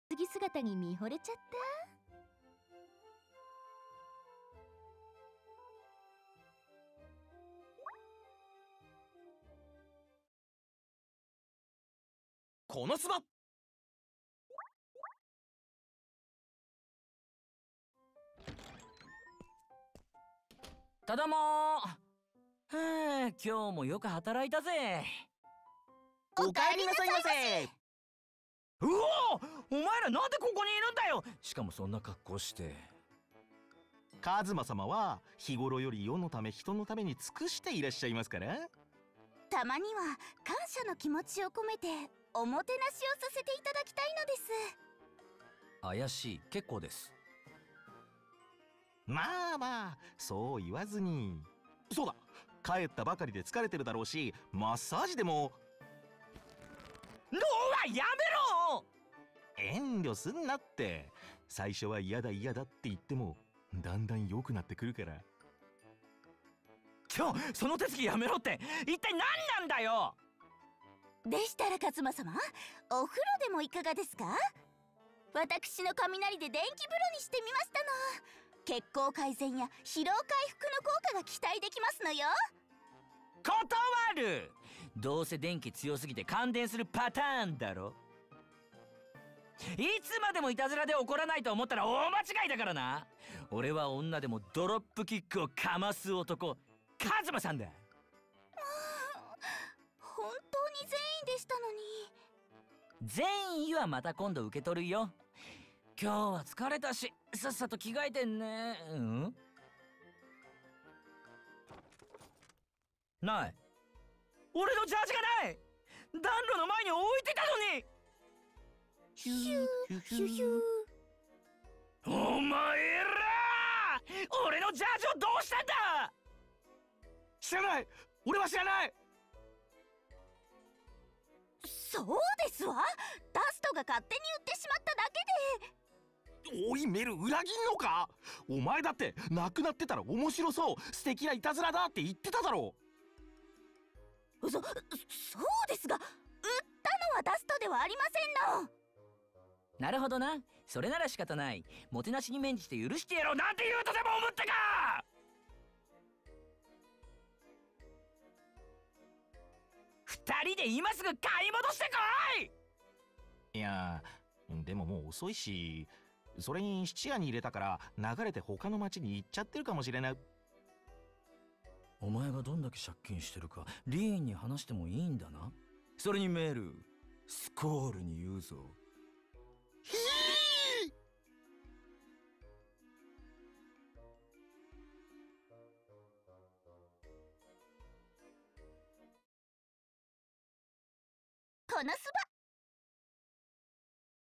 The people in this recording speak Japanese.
次姿に見惚れちゃった。 このつば。 ただも今日もよく働いたぜ。 おかえりなさいませ。 うお、お前らなんでここにいるんだよ。しかもそんな格好して。 カズマ様は日頃より世のため人のために尽くしていらっしゃいますから。 たまには感謝の気持ちを込めておもてなしをさせていただきたいのです。 怪しい。結構です。 まあまあそう言わずに。そうだ、帰ったばかりで疲れてるだろうし、マッサージでも。 うわ、やめろ。 遠慮すんなって。最初は嫌だ嫌だって言ってもだんだん良くなってくるから。 今日その手つきやめろって一体何なんだよ。 でしたら勝間様、お風呂でもいかがですか？私の雷で電気風呂にしてみましたの。血行改善や疲労回復の効果が期待できますのよ。 断る。どうせ電気強すぎて感電するパターンだろ。いつまでもいたずらで怒らないと思ったら大間違いだからな。俺は女でもドロップキックをかます男、カズマさんだ。 本当に善意でしたのに。 善意はまた今度受け取るよ。今日は疲れたしさっさと着替えてんね。ない。俺のジャージがない。暖炉の前に置いてたのに。 ヒューヒュヒュー。 お前ら俺のジャージをどうしたんだ。 知らない。俺は知らない。 そうですわ。ダストが勝手に言ってしまっただけで。 おいメル、裏切んのか。お前だってなくなってたら面白そう、素敵ないたずらだって言ってただろう。 そうですが、売ったのはダストではありませんの。 なるほどな。それなら仕方ない。もてなしに免じて許してやろうなんて言うとでも思ったか。二人で今すぐ買い戻してこい。 いやでももう遅いし、それに質屋に入れたから流れて他の町に行っちゃってるかもしれない。 お前がどんだけ借金してるかリーンに話してもいいんだな。それにメールスコールに言うぞ。 ひー。 このスバ